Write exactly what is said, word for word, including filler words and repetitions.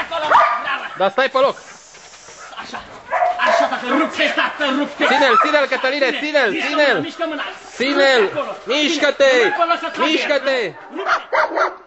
Dar stai pe loc. Așa, așa, tată, rup-te, tată, rup-te. Ține-l, ține-l, Cătăline, ține-l, ține-l. Mișcă mâna. Ține-l, mișcă-te, mișcă-te.